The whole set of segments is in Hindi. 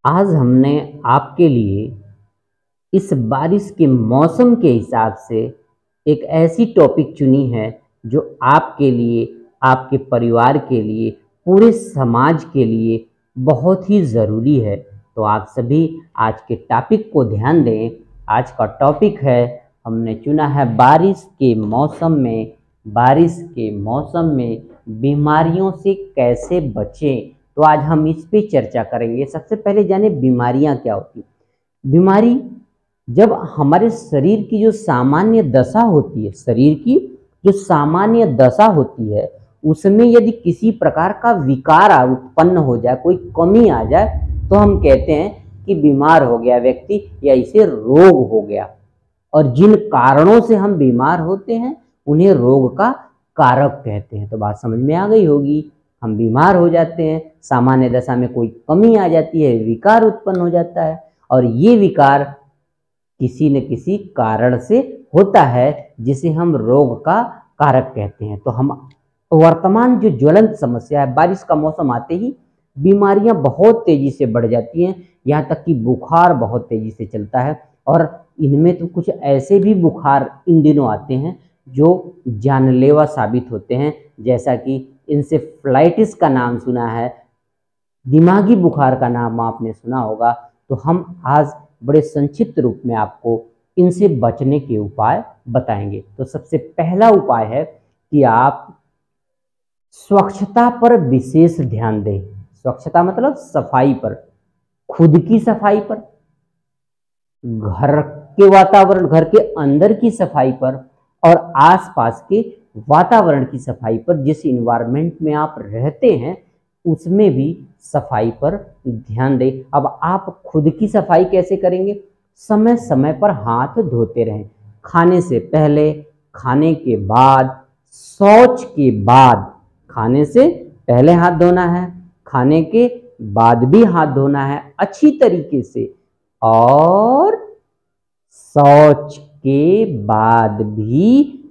आज हमने आपके लिए इस बारिश के मौसम के हिसाब से एक ऐसी टॉपिक चुनी है जो आपके लिए, आपके परिवार के लिए, पूरे समाज के लिए बहुत ही ज़रूरी है। तो आप सभी आज के टॉपिक को ध्यान दें। आज का टॉपिक है, हमने चुना है बारिश के मौसम में बीमारियों से कैसे बचें। तो आज हम इस पे चर्चा करेंगे। सबसे पहले जाने बीमारियां क्या होती हैं। बीमारी जब हमारे शरीर की जो सामान्य दशा होती है, शरीर की जो सामान्य दशा होती है, उसमें यदि किसी प्रकार का विकार उत्पन्न हो जाए, कोई कमी आ जाए, तो हम कहते हैं कि बीमार हो गया व्यक्ति या इसे रोग हो गया। और जिन कारणों से हम बीमार होते हैं उन्हें रोग का कारक कहते हैं। तो बात समझ में आ गई होगी। हम बीमार हो जाते हैं, सामान्य दशा में कोई कमी आ जाती है, विकार उत्पन्न हो जाता है, और ये विकार किसी न किसी कारण से होता है जिसे हम रोग का कारक कहते हैं। तो हम वर्तमान जो ज्वलंत समस्या है, बारिश का मौसम आते ही बीमारियां बहुत तेजी से बढ़ जाती हैं, यहाँ तक कि बुखार बहुत तेजी से चलता है। और इनमें तो कुछ ऐसे भी बुखार इन दिनों आते हैं जो जानलेवा साबित होते हैं, जैसा कि इंसेफ्लाइटिस का नाम सुना है, दिमागी बुखार का नाम आपने सुना होगा। तो हम आज बड़े संक्षिप्त रूप में आपको इनसे बचने के उपाय बताएंगे। तो सबसे पहला उपाय है कि आप स्वच्छता पर विशेष ध्यान दें। स्वच्छता मतलब सफाई पर, खुद की सफाई पर, घर के वातावरण, घर के अंदर की सफाई पर, और आसपास के वातावरण की सफाई पर। जिस इन्वायरमेंट में आप रहते हैं उसमें भी सफाई पर ध्यान दें। अब आप खुद की सफाई कैसे करेंगे? समय समय पर हाथ धोते रहें। खाने से पहले, खाने के बाद, शौच के बाद। खाने से पहले हाथ धोना है, खाने के बाद भी हाथ धोना है अच्छी तरीके से, और शौच के बाद भी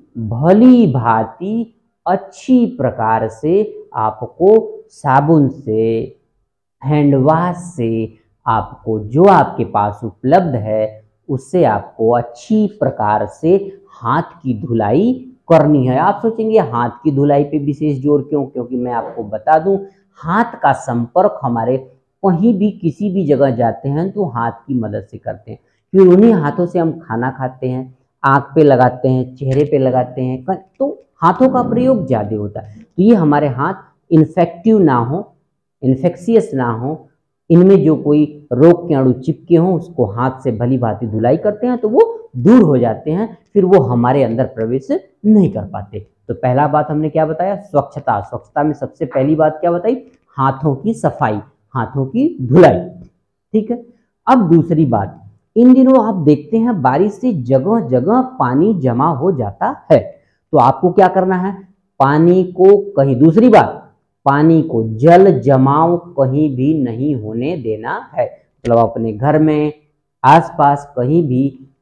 भली भांति अच्छी प्रकार से आपको साबुन से, हैंड वॉश से, आपको जो आपके पास उपलब्ध है उससे आपको अच्छी प्रकार से हाथ की धुलाई करनी है। आप सोचेंगे हाथ की धुलाई पे विशेष जोर क्यों? क्योंकि मैं आपको बता दूं, हाथ का संपर्क हमारे कहीं भी किसी भी जगह जाते हैं तो हाथ की मदद से करते हैं। फिर उन्हीं हाथों से हम खाना खाते हैं, आँख पे लगाते हैं, चेहरे पे लगाते हैं, तो हाथों का प्रयोग ज़्यादा होता है। तो ये हमारे हाथ इन्फेक्टिव ना हो, इन्फेक्शियस ना हो, इनमें जो कोई रोग के अणु चिपके हों उसको हाथ से भली भांति धुलाई करते हैं तो वो दूर हो जाते हैं, फिर वो हमारे अंदर प्रवेश नहीं कर पाते। तो पहला बात हमने क्या बताया? स्वच्छता। स्वच्छता में सबसे पहली बात क्या बताई? हाथों की सफाई, हाथों की धुलाई। ठीक है। अब दूसरी बात, इन दिनों आप देखते हैं बारिश से जगह जगह पानी जमा हो जाता है। तो आपको क्या करना है? पानी को कहीं, दूसरी बात, पानी को जल जमाव कहीं भी नहीं होने देना है। मतलब अपने घर में आसपास कहीं भी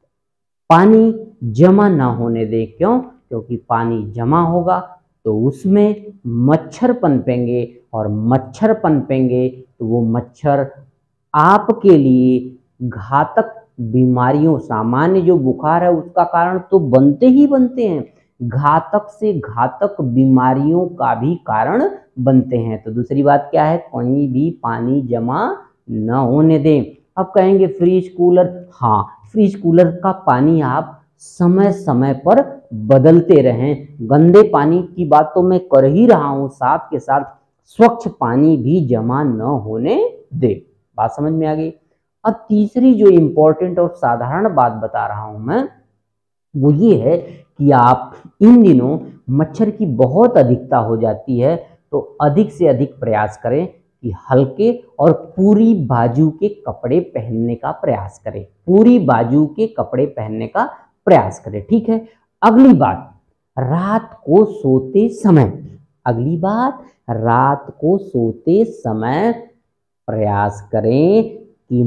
पानी जमा ना होने दें। क्यों? क्योंकि पानी जमा होगा तो उसमें मच्छर पनपेंगे, और मच्छर पनपेंगे तो वो मच्छर आपके लिए घातक बीमारियों, सामान्य जो बुखार है उसका कारण तो बनते ही बनते हैं, घातक से घातक बीमारियों का भी कारण बनते हैं। तो दूसरी बात क्या है? कहीं भी पानी जमा न होने दें। अब कहेंगे फ्रिज कूलर, हाँ, फ्रिज कूलर का पानी आप समय समय पर बदलते रहें। गंदे पानी की बात तो मैं कर ही रहा हूँ, साथ के साथ स्वच्छ पानी भी जमा न होने दे। बात समझ में आ गई। अब तीसरी जो इंपॉर्टेंट और साधारण बात बता रहा हूं मैं, वो ये है कि आप इन दिनों मच्छर की बहुत अधिकता हो जाती है, तो अधिक से अधिक प्रयास करें कि हल्के और पूरी बाजू के कपड़े पहनने का प्रयास करें। पूरी बाजू के कपड़े पहनने का प्रयास करें। ठीक है। अगली बात, रात को सोते समय, अगली बात, रात को सोते समय प्रयास करें कि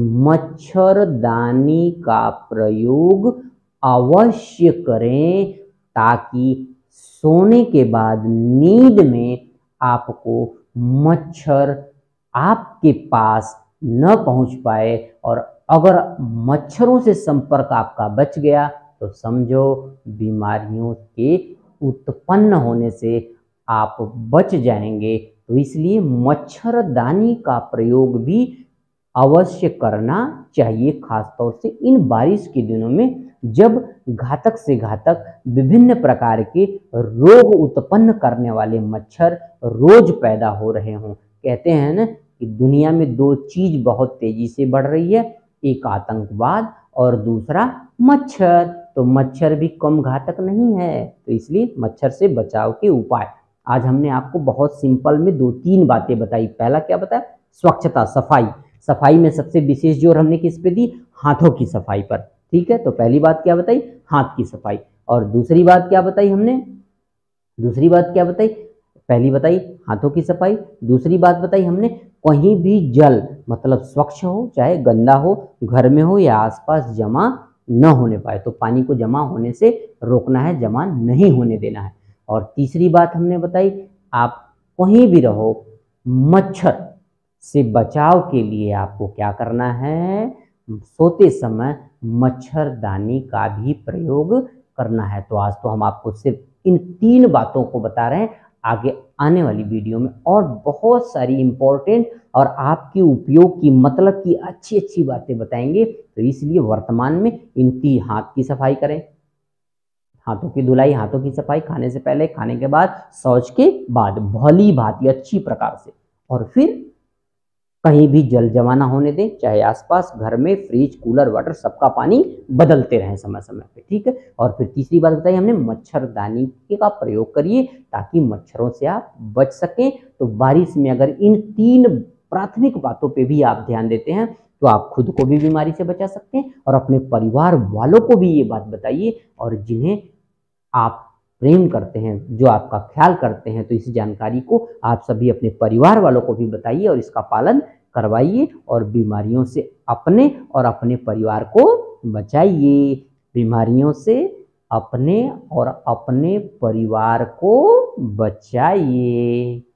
मच्छरदानी का प्रयोग अवश्य करें, ताकि सोने के बाद नींद में आपको मच्छर आपके पास न पहुंच पाए और अगर मच्छरों से संपर्क आपका बच गया तो समझो बीमारियों के उत्पन्न होने से आप बच जाएंगे। तो इसलिए मच्छरदानी का प्रयोग भी अवश्य करना चाहिए, खासतौर से इन बारिश के दिनों में जब घातक से घातक विभिन्न प्रकार के रोग उत्पन्न करने वाले मच्छर रोज पैदा हो रहे हों। कहते हैं ना कि दुनिया में दो चीज बहुत तेजी से बढ़ रही है, एक आतंकवाद और दूसरा मच्छर। तो मच्छर भी कम घातक नहीं है, तो इसलिए मच्छर से बचाव के उपाय आज हमने आपको बहुत सिंपल में 2-3 बातें बताई। पहला क्या बताया? स्वच्छता, सफाई। सफाई में सबसे विशेष जोर हमने किस पे दी? हाथों की सफाई पर। ठीक है, तो पहली बात क्या बताई? हाथ की सफाई। और दूसरी बात क्या बताई हमने? दूसरी बात क्या बताई? पहली बताई हाथों की सफाई, दूसरी बात बताई हमने कहीं भी जल मतलब स्वच्छ हो चाहे गंदा हो, घर में हो या आसपास जमा न होने पाए, तो पानी को जमा होने से रोकना है, जमा नहीं होने देना है। और तीसरी बात हमने बताई आप कहीं भी रहो, मच्छर से बचाव के लिए आपको क्या करना है? सोते समय मच्छरदानी का भी प्रयोग करना है। तो आज तो हम आपको सिर्फ इन 3 बातों को बता रहे हैं, आगे आने वाली वीडियो में और बहुत सारी इंपॉर्टेंट और आपके उपयोग की मतलब की अच्छी अच्छी बातें बताएंगे। तो इसलिए वर्तमान में इनकी हाथ की सफाई करें, हाथों की धुलाई, हाथों की सफाई, खाने से पहले, खाने के बाद, शौच के बाद, भली भांति अच्छी प्रकार से। और फिर कहीं भी जल जमा ना होने दें, चाहे आसपास, घर में, फ्रिज, कूलर, वाटर सबका पानी बदलते रहें समय समय पे। ठीक है, और फिर तीसरी बात बताई हमने मच्छरदानी का प्रयोग करिए ताकि मच्छरों से आप बच सकें। तो बारिश में अगर इन 3 प्राथमिक बातों पे भी आप ध्यान देते हैं तो आप खुद को भी बीमारी से बचा सकते हैं और अपने परिवार वालों को भी ये बात बताइए, और जिन्हें आप प्रेम करते हैं, जो आपका ख्याल करते हैं, तो इस जानकारी को आप सभी अपने परिवार वालों को भी बताइए और इसका पालन करवाइए और बीमारियों से अपने और अपने परिवार को बचाइए। बीमारियों से अपने और अपने परिवार को बचाइए।